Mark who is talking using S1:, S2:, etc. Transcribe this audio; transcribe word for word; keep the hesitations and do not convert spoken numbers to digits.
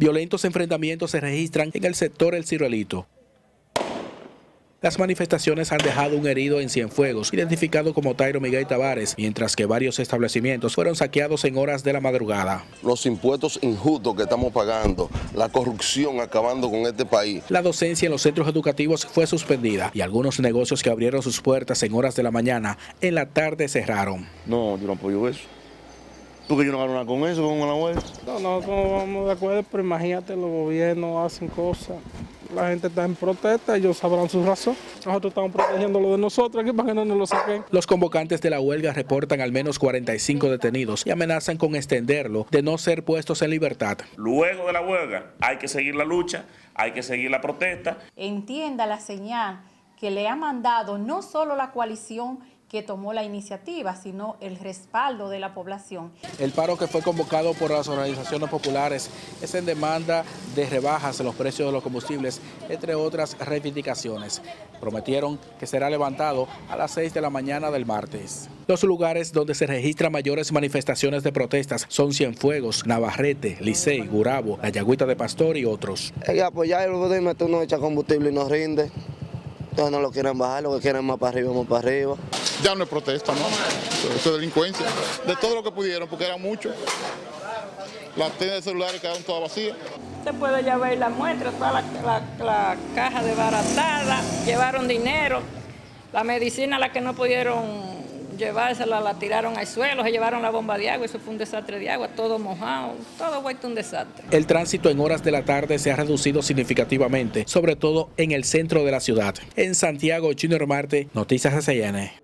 S1: Violentos enfrentamientos se registran en el sector El Ciruelito. Las manifestaciones han dejado un herido en Cienfuegos, identificado como Tairo Miguel Tavares, mientras que varios establecimientos fueron saqueados en horas de la madrugada.
S2: Los impuestos injustos que estamos pagando, la corrupción acabando con este país.
S1: La docencia en los centros educativos fue suspendida y algunos negocios que abrieron sus puertas en horas de la mañana, en la tarde cerraron.
S3: No, yo no apoyo eso. Porque yo no gano nada con eso, con una huelga.
S4: No, no, no vamos de acuerdo, pero imagínate, los gobiernos hacen cosas. La gente está en protesta, ellos sabrán su razón. Nosotros estamos protegiendo lo de nosotros aquí para que no nos lo saquen.
S1: Los convocantes de la huelga reportan al menos cuarenta y cinco detenidos y amenazan con extenderlo de no ser puestos en libertad.
S5: Luego de la huelga hay que seguir la lucha, hay que seguir la protesta.
S6: Entienda la señal que le ha mandado no solo la coalición que tomó la iniciativa, sino el respaldo de la población.
S1: El paro que fue convocado por las organizaciones populares es en demanda de rebajas en los precios de los combustibles, entre otras reivindicaciones. Prometieron que será levantado a las seis de la mañana del martes. Los lugares donde se registran mayores manifestaciones de protestas son Cienfuegos, Navarrete, Licey, Gurabo, La Yagüita de Pastor y otros.
S7: Hay que apoyar, dime, tú no echas combustible y no rinde. Entonces no lo quieren bajar, lo que quieren más para arriba, más para arriba.
S8: Ya no es protesta, ¿no? Eso es delincuencia. De todo lo que pudieron, porque era mucho. Las tiendas de celulares quedaron todas vacías.
S9: Usted puede ya ver la muestra, toda la, la, la caja desbaratada, llevaron dinero, la medicina, la que no pudieron llevársela, la tiraron al suelo, se llevaron la bomba de agua, eso fue un desastre de agua, todo mojado, todo vuelto un desastre.
S1: El tránsito en horas de la tarde se ha reducido significativamente, sobre todo en el centro de la ciudad. En Santiago, Junior Marte, Noticias C N.